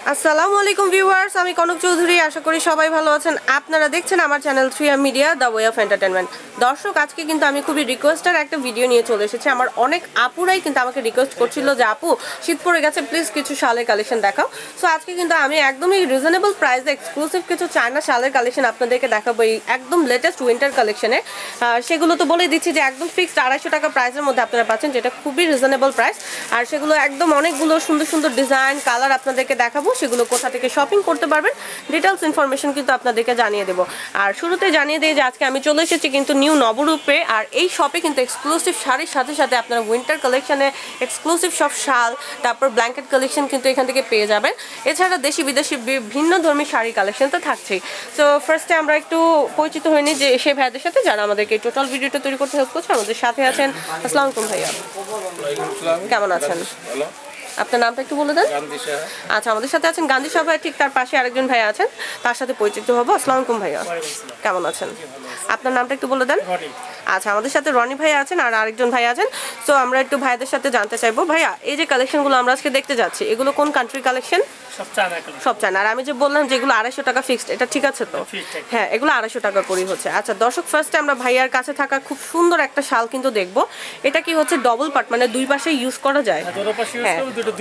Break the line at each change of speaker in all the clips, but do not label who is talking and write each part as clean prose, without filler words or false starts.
আসসালামু আলাইকুম ভিউয়ার্স, আমি কনক চৌধুরী। আশা করি সবাই ভালো আছেন। আপনারা দেখছেন আমার channel 3M media the way of entertainment. দর্শক, আজকে কিন্তু আমি খুবই রিকোয়েস্টের একটা ভিডিও নিয়ে চলে এসেছি। আমার অনেক আপুরাই কিন্তু আমাকে রিকোয়েস্ট করছিল যে আপু শীত পড়ে গেছে, প্লিজ কিছু শালের কালেকশন দেখাও। সো আজকে কিন্তু আমি একদমই রিজনেবল প্রাইসে এক্সক্লুসিভ কিছু চায়না শালের কালেকশন আপনাদেরকে দেখাবো, এই একদম লেটেস্ট উইন্টার কালেকশনে। সেগুলো তো বলেই দিচ্ছি যে একদম ফিক্সড 250 টাকা প্রাইসের মধ্যে আপনারা পাচ্ছেন, যেটা খুবই রিজনেবল প্রাইস। আর সেগুলো একদম অনেকগুলো সুন্দর সুন্দর ডিজাইন কালার আপনাদেরকে দেখাবো, সেগুলো কোথা থেকে শপিং করতে পারবেন ডিটেলস ইনফরমেশন কিন্তু আপনাদেরকে জানিয়ে দেবো। আর শুরুতে জানিয়ে দিই যে আজকে আমি চলে এসেছি কিন্তু নিউ নবরূপে। আর এই শপে কিন্তু এক্সক্লুসিভ শাড়ির সাথে সাথে আপনারা উইন্টার কালেকশনে এক্সক্লুসিভ সব শাল, তারপর ব্ল্যাঙ্কেট কালেকশন কিন্তু এখান থেকে পেয়ে যাবেন। এছাড়া দেশি বিদেশি বিভিন্ন ধর্মী শাড়ি কালেকশন তো থাকছেই। তো ফার্স্টে আমরা একটু পরিচিত হয়ে নিই যে সেই ভাইদের সাথে যারা আমাদেরকে টোটাল ভিডিওটা তৈরি করতে হেল্প করছে। আমাদের সাথে আছেন, আসসালামু আলাইকুম ভাইয়া, কেমন আছেন? আপনার নামটা একটু বলে দেন। আচ্ছা, আমাদের সাথে আছেন গান্ধী শাহ ভাই, ঠিক তার পাশে আরেকজন ভাইয়া আছেন, তার সাথে পরিচিত হবো। আসসালামু আলাইকুম ভাইয়া, কেমন আছেন? আপনার নামটা একটু বলে দেন। আচ্ছা, আমাদের সাথে রনি ভাইয়া আছেন আর আরেকজন ভাইয়া আছেন। তো আমরা একটু ভাইদের সাথে জানতে চাইবো, ভাইয়া এই যে কালেকশনগুলো আমরা আজকে দেখতে যাচ্ছি, এগুলো কোন কান্ট্রি কালেকশন? সব চায়না। আর আমি যে বললাম যেগুলো 250 টাকা ফিক্সড, এটা ঠিক আছে তো? হ্যাঁ, এগুলো 250 টাকা করেই হচ্ছে। আচ্ছা দর্শক, ফার্স্টে আমরা ভাইয়ার কাছে থাকা খুব সুন্দর একটা শাল কিন্তু দেখবো। এটা কি হচ্ছে ডবল পার্ট, মানে দুই পাশে ইউজ করা যায়? হ্যাঁ।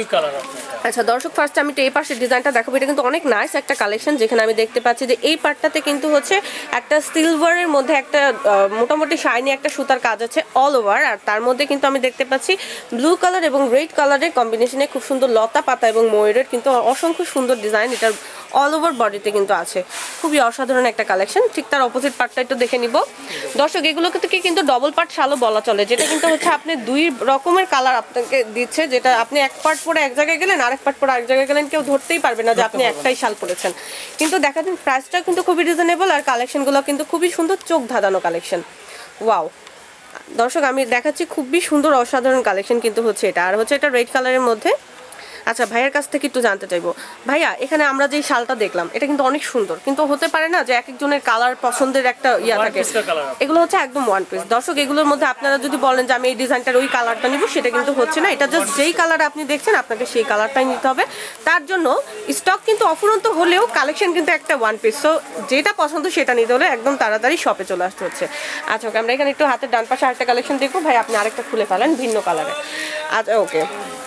আচ্ছা দর্শক, ফার্স্টে আমি এই পাশের ডিজাইনটা দেখাবো। এটা কিন্তু অনেক নাইস একটা কালেকশন, যেখানে আমি দেখতে পাচ্ছি যে এই পার্টটাতে কিন্তু হচ্ছে একটা সিলভারের মধ্যে একটা মোটামুটি শাইনি একটা সুতার কাজ আছে অল ওভার। আর তার মধ্যে কিন্তু আমি দেখতে পাচ্ছি ব্লু কালার এবং রেড কালারের কম্বিনেশনে খুব সুন্দর লতা পাতা এবং ময়ূরের কিন্তু অসংখ্য সুন্দর ডিজাইন এটার অল ওভার বডিতে কিন্তু আছে। খুবই অসাধারণ একটা কালেকশন। ঠিক তার অপোজিট পার্টটা একটু দেখে নিব দর্শক। এগুলোকে থেকে কিন্তু ডবল পার্ট শালও বলা চলে, যেটা কিন্তু হচ্ছে আপনি দুই রকমের কালার আপনাকে দিচ্ছে, যেটা আপনি এক পার্ট পরে এক জায়গায় গেলেন, আরেক পার্ট পরে আরেক জায়গায় গেলেন, কেউ ধরতেই পারবে না যে আপনি একটাই শাল পরেছেন। কিন্তু দেখা দিন প্রাইসটা কিন্তু খুবই রিজনেবল, আর কালেকশনগুলো কিন্তু খুবই সুন্দর, চোখ ধাঁধানো কালেকশন। ওয়াও দর্শক, আমি দেখাচ্ছি খুবই সুন্দর অসাধারণ কালেকশন কিন্তু হচ্ছে এটা। আর হচ্ছে এটা রেড কালারের মধ্যে। আচ্ছা ভাইয়ের কাছ থেকে একটু জানতে চাইবো, ভাইয়া এখানে আমরা যে শালটা দেখলাম এটা কিন্তু অনেক সুন্দর, কিন্তু হতে পারে না যে এক একজনের কালার পছন্দের একটা ইয়া থাকে। এগুলো হচ্ছে একদম ওয়ান পিস দর্শক। এগুলোর মধ্যে আপনারা যদি বলেন যে আমি এই ডিজাইনটার ওই কালারটা নিব, সেটা কিন্তু হচ্ছে না। এটা জাস্ট যেই কালার আপনি দেখছেন আপনাকে সেই কালারটাই নিতে হবে। তার জন্য স্টক কিন্তু অফুরন্ত হলেও কালেকশন কিন্তু একটা ওয়ান পিস। সো যেটা পছন্দ সেটা নিতে হলে একদম তাড়াতাড়ি শপে চলে আসতে হচ্ছে। আচ্ছা ওকে, আমরা এখানে একটু হাতের ডান পাশে আরেকটা কালেকশন দেখবো। ভাই আপনি আরেকটা খুলে ফেলেন ভিন্ন কালারে। আচ্ছা ওকে,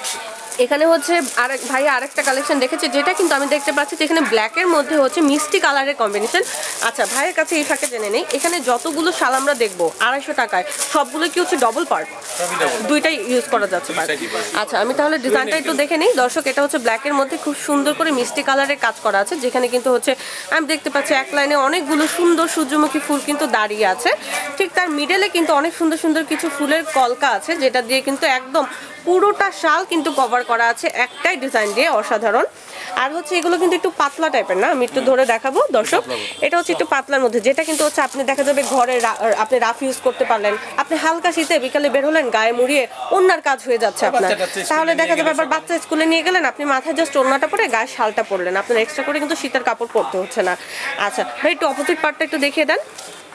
এখানে হচ্ছে ভাই আরেকটা কালেকশন দেখেছে, যেটা কিন্তু আমি দেখতে পাচ্ছি যে এখানে ব্ল্যাকের মধ্যে হচ্ছে মিষ্টি কালারের কম্বিনেশন। আচ্ছা ভাইয়ের কাছে এই ফাঁকে জেনে নেই, এখানে যতগুলো শাল আমরা দেখবো 250 টাকায় সবগুলো কি হচ্ছে ডবল পার্ট? দুইটাই ইউজ করা যাচ্ছে। আচ্ছা আমি তাহলে ডিজাইনটা একটু দেখে নিই দর্শক। এটা হচ্ছে ব্ল্যাকের মধ্যে খুব সুন্দর করে মিষ্টি কালারের কাজ করা আছে, যেখানে কিন্তু হচ্ছে আমি দেখতে পাচ্ছি এক লাইনে অনেকগুলো সুন্দর সূর্যমুখী ফুল কিন্তু দাঁড়িয়ে আছে। ঠিক তার মিডলে কিন্তু অনেক সুন্দর সুন্দর কিছু ফুলের কলকা আছে, যেটা দিয়ে কিন্তু একদম পুরোটা শাল কিন্তু কভার করা আছে একটাই ডিজাইন দিয়ে, অসাধারণ। আর হচ্ছে এগুলো কিন্তু একটু পাতলা টাইপের না, আমি একটু ধরে দেখাবো দর্শক। এটা হচ্ছে একটু পাতলার মধ্যে, যেটা কিন্তু হচ্ছে আপনি দেখা যাবে ঘরে আপনি রাফ ইউজ করতে পারলেন। আপনি হালকা শীতে বিকালে বের হলেন, গায়ে মুড়িয়ে ওড়নার কাজ হয়ে যাচ্ছে আপনার, তাহলে দেখা যাবে আবার বাচ্চা স্কুলে নিয়ে গেলেন, আপনি মাথায় জাস্ট ওড়নাটা পরে গায়ে শালটা পরলেন, আপনার এক্সট্রা করে কিন্তু শীতের কাপড় পরতে হচ্ছে না। আচ্ছা ভাই একটু অপোজিট পার্টটা একটু দেখিয়ে দেন।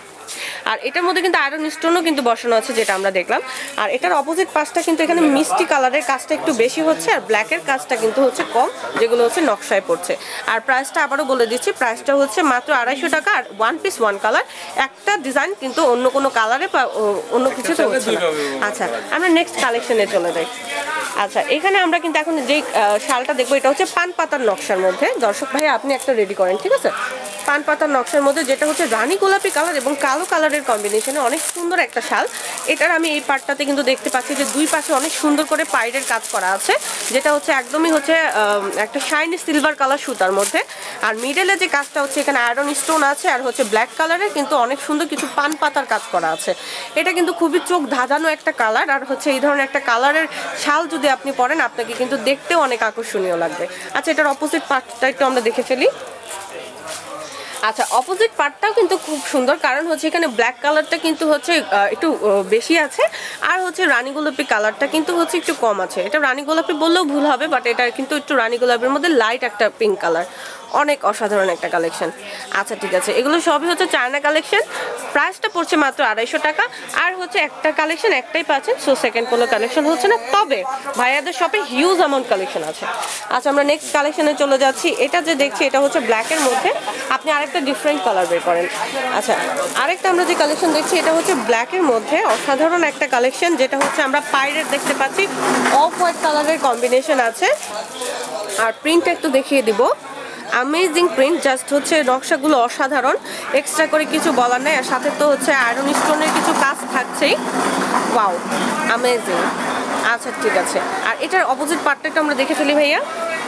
আর এটার মধ্যে কিন্তু আয়রন স্টোনও কিন্তু বসানো আছে, যেটা আমরা দেখলাম। আর এটার অপোজিট পাশটা কিন্তু এখানে মিষ্টি কালারের কাজটা একটু বেশি হচ্ছে, আর ব্ল্যাকের কাজটা কিন্তু হচ্ছে কম, যেগুলো হচ্ছে নকশায় পড়ছে। আর প্রাইসটা আবারও বলে দিচ্ছি, প্রাইসটা হচ্ছে মাত্র 250 টাকা। আর ওয়ান পিস ওয়ান কালার, একটা ডিজাইন কিন্তু অন্য কোনো কালারে বা অন্য কিছুতে হচ্ছে না। আচ্ছা আমরা নেক্সট কালেকশনে চলে যাই। আচ্ছা এখানে আমরা কিন্তু এখন যেই শালটা দেখবো, এটা হচ্ছে পান পাতার নকশার মধ্যে। দর্শক ভাই আপনি একটা রেডি করেন, ঠিক আছে? পান পাতার নকশার মধ্যে, যেটা হচ্ছে রানী গোলাপি কালার এবং কালো কালারের কম্বিনেশনে অনেক সুন্দর একটা শাল। এটার আমি এই পার্টটাতে কিন্তু দেখতে পাচ্ছি যে দুই পাশে অনেক সুন্দর করে পাইরের কাজ করা আছে, যেটা হচ্ছে একদমই হচ্ছে একটা শাইনি সিলভার কালার সুতার মধ্যে। আর মিডলে যে কাজটা হচ্ছে এখানে আয়রন স্টোন আছে, আর হচ্ছে ব্ল্যাক কালারের কিন্তু অনেক সুন্দর কিছু পান পাতার কাজ করা আছে। এটা কিন্তু খুবই চোখ ধাঁধানো একটা কালার। আর হচ্ছে এই ধরনের একটা কালারের শাল যদি আপনি পরেন, আপনাকে কিন্তু দেখতেও অনেক আকর্ষণীয় লাগবে। আচ্ছা এটার অপোজিট পার্টটা একটু আমরা দেখে ফেলি। আচ্ছা অপোজিট পার্টটাও কিন্তু খুব সুন্দর, কারণ হচ্ছে এখানে ব্ল্যাক কালারটা কিন্তু হচ্ছে একটু বেশি আছে, আর হচ্ছে রানী গোলাপি কালারটা কিন্তু হচ্ছে একটু কম আছে। এটা রানী গোলাপি বললেও ভুল হবে, বাট এটা কিন্তু একটু রানী গোলাপের মধ্যে লাইট একটা পিঙ্ক কালার। অনেক অসাধারণ একটা কালেকশন। আচ্ছা ঠিক আছে, এগুলো সবই হচ্ছে চায়না কালেকশন, প্রাইসটা পড়ছে মাত্র 250 টাকা। আর হচ্ছে একটা কালেকশন একটাই পাচ্ছেন, সো সেকেন্ড কোনো কালেকশন হচ্ছে না, তবে ভাইয়াদের শপে হিউজ অ্যামাউন্ট কালেকশন আছে। আচ্ছা আমরা নেক্সট কালেকশনে চলে যাচ্ছি। এটা যে দেখছি এটা হচ্ছে ব্ল্যাকের মধ্যে, আপনি আরেকটা ডিফারেন্ট কালার বের করেন। আচ্ছা আরেকটা আমরা যে কালেকশন দেখছি এটা হচ্ছে ব্ল্যাকের মধ্যে অসাধারণ একটা কালেকশন, যেটা হচ্ছে আমরা পাইরেট দেখতে পাচ্ছি, অফ হোয়াইট কালারের কম্বিনেশন আছে। আর প্রিন্টটা একটু দেখিয়ে দিব, অ্যামেজিং প্রিন্ট, জাস্ট হচ্ছে নকশাগুলো অসাধারণ, এক্সট্রা করে কিছু বলার নেই। আর সাথে তো হচ্ছে আয়রন স্টোনের কিছু কাজ থাকছেই, ওয়াও অ্যামেজিং। আচ্ছা ঠিক আছে, আর এটার অপোজিট পার্টটা একটু আমরা দেখে ফেলি ভাইয়া।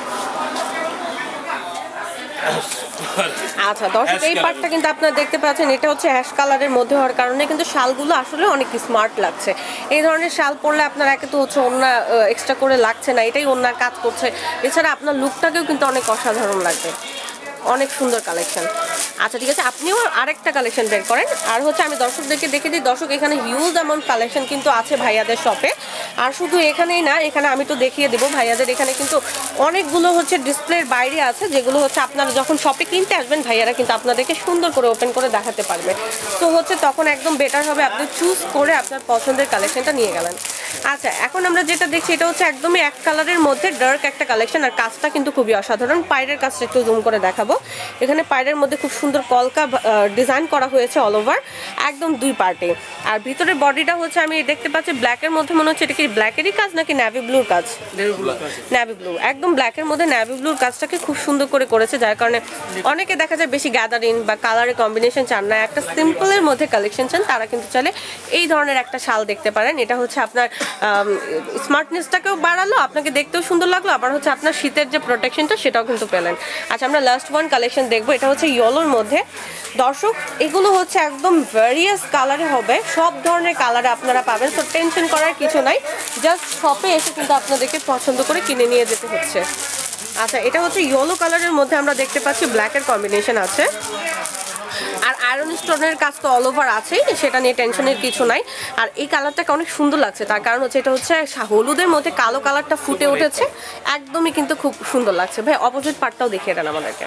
আচ্ছা দর্শক এই পার্টটা কিন্তু আপনারা দেখতে পাচ্ছেন, এটা হচ্ছে অ্যাশ কালারের মধ্যে হওয়ার কারণে কিন্তু শালগুলো আসলে অনেক স্মার্ট লাগছে। এই ধরনের শাল পরলে আপনার একে তো হচ্ছে ওড়না এক্সট্রা করে লাগছে না, এটাই ওড়নার কাজ করছে, এছাড়া আপনার লুকটাকেও কিন্তু অনেক অসাধারণ লাগবে, অনেক সুন্দর কালেকশন। আচ্ছা ঠিক আছে, আপনিও আরেকটা কালেকশন বের করেন। আর হচ্ছে আমি দর্শকদেরকে দেখে দিই, দর্শক এখানে হিউজ অ্যামাউন্ট কালেকশন কিন্তু আছে ভাইয়াদের শপে। আর শুধু এখানেই না, এখানে আমি তো দেখিয়ে দেবো ভাইয়াদের এখানে কিন্তু অনেকগুলো হচ্ছে ডিসপ্লের বাইরে আছে, যেগুলো হচ্ছে আপনারা যখন শপে কিনতে আসবেন ভাইয়ারা কিন্তু আপনাদেরকে সুন্দর করে ওপেন করে দেখাতে পারবে। তো হচ্ছে তখন একদম বেটার হবে, আপনি চুজ করে আপনার পছন্দের কালেকশনটা নিয়ে গেলেন। আচ্ছা এখন আমরা যেটা দেখছি এটা হচ্ছে একদমই এক কালারের মধ্যে ডার্ক একটা কালেকশন, আর কাজটা কিন্তু খুবই অসাধারণ। পায়ের কাজটা একটু জুম করে দেখাবো, এখানে পায়ের মধ্যে খুব সুন্দর কলকা ডিজাইন করা হয়েছে অল ওভার, একদম দুই পার্টে। আর ভিতরের বডিটা হচ্ছে আমি দেখতে পাচ্ছি ব্ল্যাকের মধ্যে, মনে হচ্ছে এটা কি ব্ল্যাকেরই কাজ নাকি নেভি ব্লুর কাজ? নেভি ব্লু, একদম ব্ল্যাকের মধ্যে নেভি ব্লুর কাজটাকে খুব সুন্দর করে করেছে, যার কারণে অনেকে দেখা যায় বেশি গ্যাদারিং বা কালারের কম্বিনেশন চান না, একটা সিম্পলের মধ্যে কালেকশন চান, তারা কিন্তু চাইলে এই ধরনের একটা শাল দেখতে পারেন। এটা হচ্ছে আপনার স্মার্টনেসটাকেও বাড়ালো, আপনাকে দেখতেও সুন্দর লাগলো, আবার হচ্ছে আপনার শীতের যে প্রোটেকশনটা সেটাও কিন্তু পেলেন। আচ্ছা আমরা লাস্ট ওয়ান কালেকশন দেখবো, এটা হচ্ছে ইয়েলোর মধ্যে। দর্শক এগুলো হচ্ছে একদম ভেরিয়াস কালারে হবে, সব ধরনের কালারে আপনারা পাবেন, তো টেনশন করার কিছু নাই, জাস্ট শপে এসে কিন্তু আপনাদেরকে পছন্দ করে কিনে নিয়ে যেতে হচ্ছে। আচ্ছা এটা হচ্ছে ইয়েলো কালারের মধ্যে আমরা দেখতে পাচ্ছি ব্ল্যাকের কম্বিনেশন আছে, আর আয়রন স্টোনের কাজ তো অল ওভার আছেই, সেটা নিয়ে টেনশনের কিছু নাই। আর এই কালারটাকে অনেক সুন্দর লাগছে, তার কারণ হচ্ছে এটা হচ্ছে হলুদের মধ্যে কালো কালারটা ফুটে উঠেছে, একদমই কিন্তু খুব সুন্দর লাগছে। ভাই অপোজিট পার্টটাও দেখিয়ে দেন আমাদেরকে।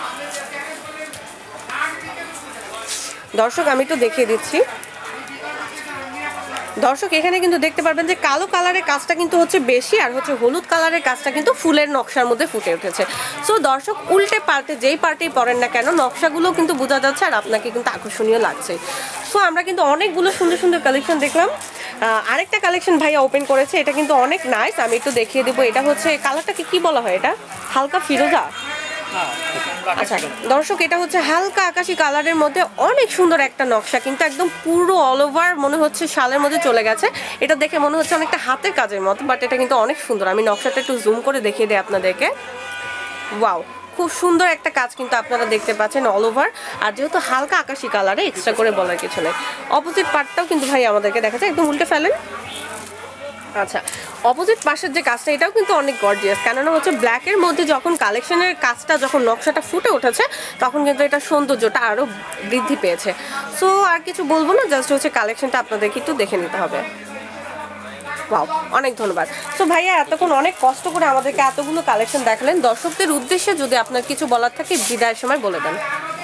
দর্শক আমি একটু দেখিয়ে দিচ্ছি, দর্শক এখানে কিন্তু দেখতে পারবেন যে কালো কালারের কাজটা কিন্তু হচ্ছে বেশি, আর হচ্ছে হলুদ কালারের কাজটা কিন্তু ফুলের নকশার মধ্যে ফুটে উঠেছে। সো দর্শক উল্টে পাল্টে যেই পার্টেই পরেন না কেন নকশাগুলো কিন্তু বোঝা যাচ্ছে, আর আপনাকে কিন্তু আকর্ষণীয় লাগছে। সো আমরা কিন্তু অনেকগুলো সুন্দর সুন্দর কালেকশন দেখলাম। আরেকটা কালেকশন ভাইয়া ওপেন করেছে, এটা কিন্তু অনেক নাইস, আমি একটু দেখিয়ে দেবো। এটা হচ্ছে কালারটাকে কি বলা হয়, এটা হালকা ফিরোজা। আচ্ছা দর্শক এটা হচ্ছে হালকা আকাশি কালারের মধ্যে অনেক সুন্দর একটা নকশা, কিন্তু একদম পুরো অল ওভার মনে হচ্ছে শালের মধ্যে চলে গেছে, এটা দেখে মনে হচ্ছে অনেকটা হাতের কাজের মতো, বাট এটা কিন্তু অনেক সুন্দর। আমি নকশাটা একটু জুম করে দেখিয়ে দিই আপনাদেরকে, ওয়াও খুব সুন্দর একটা কাজ কিন্তু আপনারা দেখতে পাচ্ছেন অল ওভার। আর যেহেতু হালকা আকাশি কালারে এক্সট্রা করে বলার কিছু নেই। অপোজিট পার্টটাও কিন্তু ভাই আমাদেরকে দেখা যায়, একদম উল্টে ফেলেন। আচ্ছা অপোজিট পাশের যে কাজটা এটাও কিন্তু অনেক গর্জিয়াস, কেননা হচ্ছে ব্ল্যাকের মধ্যে যখন কালেকশনের কাজটা যখন নকশাটা ফুটে উঠেছে তখন কিন্তু এটা সৌন্দর্যটা আরও বৃদ্ধি পেয়েছে। সো আর কিছু বলবো না, জাস্ট হচ্ছে কালেকশনটা আপনাদেরকে একটু দেখে নিতে হবে। ওয়াও অনেক ধন্যবাদ। সো ভাইয়া এতক্ষণ অনেক কষ্ট করে আমাদেরকে এতগুলো কালেকশন দেখালেন, দর্শকদের উদ্দেশ্যে যদি আপনার কিছু বলার থাকে বিদায়ের সময় বলে দেন।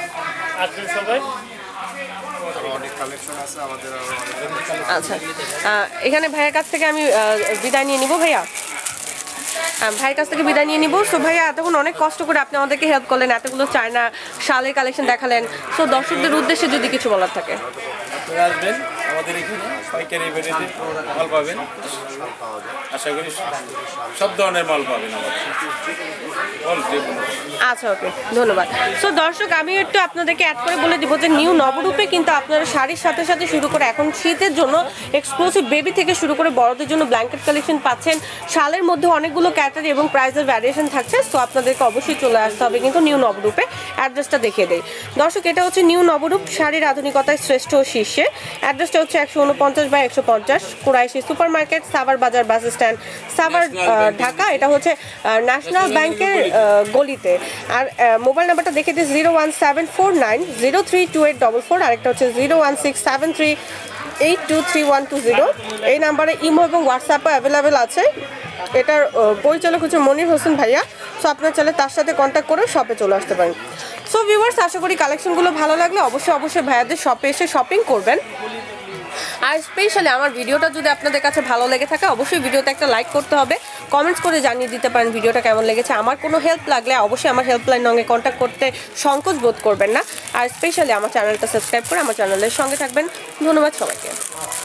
আচ্ছা এখানে ভাইয়ের কাছ থেকে আমি বিদায় নিয়ে নিব, ভাইয়া ভাইয়ের কাছ থেকে বিদায় নিয়ে নিব। সো ভাইয়া এতক্ষণ অনেক কষ্ট করে আপনি আমাদেরকে হেল্প করলেন, এতগুলো চায়না শালের কালেকশন দেখালেন। সো দর্শকদের উদ্দেশ্যে যদি কিছু বলার থাকে।
আসবেন আমাদের এখানে পাইকারি রেটে মাল পাবেন, আশা করি সব ধরনের মাল পাবেন আমাদের।
আচ্ছা ওকে ধন্যবাদ। সো দর্শক আমি একটু আপনাদেরকে অ্যাড করে বলে দিব যে নিউ নবরূপে কিন্তু আপনারা শাড়ির সাথে সাথে শুরু করে এখন শীতের জন্য এক্সক্লুসিভ বেবি থেকে শুরু করে বড়দের জন্য ব্ল্যাঙ্কেট কালেকশন পাচ্ছেন, শালের মধ্যে অনেকগুলো ক্যাটারি এবং প্রাইসের ভ্যারিয়েশন থাকছে। সো আপনাদেরকে অবশ্যই চলে আসতে হবে কিন্তু নিউ নবরূপে। অ্যাড্রেসটা দেখিয়ে দেই দর্শক, এটা হচ্ছে নিউ নবরূপ শাড়ির আধুনিকতায় শ্রেষ্ঠ শীর্ষে। অ্যাড্রেসটা হচ্ছে 149/150 কুরাইশি সুপার মার্কেট, সাভার বাজার বাস স্ট্যান্ড, সাভার ঢাকা। এটা হচ্ছে ন্যাশনাল ব্যাংকের গলিতে। আর মোবাইল নাম্বারটা দেখে দিই 01749032844, আরেকটা হচ্ছে 01673823120। এই নাম্বারে ইমো এবং হোয়াটসঅ্যাপে অ্যাভেলেবেল আছে। এটার পরিচালক হচ্ছে মনির হোসেন ভাইয়া। সো আপনার চাইলে তার সাথে কন্ট্যাক্ট করে শপে চলে আসতে পারেন। সো ভিউয়ার্স, আশা করি কালেকশনগুলো ভালো লাগলে অবশ্যই ভাইয়াদের শপে এসে শপিং করবেন। আর স্পেশালি আমার ভিডিওটা যদি আপনাদের কাছে ভালো লেগে থাকে অবশ্যই ভিডিওতে একটা লাইক করতে হবে, কমেন্টস করে জানিয়ে দিতে পারেন ভিডিওটা কেমন লেগেছে। আমার কোনো হেল্প লাগলে অবশ্যই আমার হেল্পলাইন নঙ্গে কন্ট্যাক্ট করতে সংকোচ বোধ করবেন না। আর স্পেশালি আমার চ্যানেলটা সাবস্ক্রাইব করে আমার চ্যানেলের সঙ্গে থাকবেন। ধন্যবাদ সবাইকে।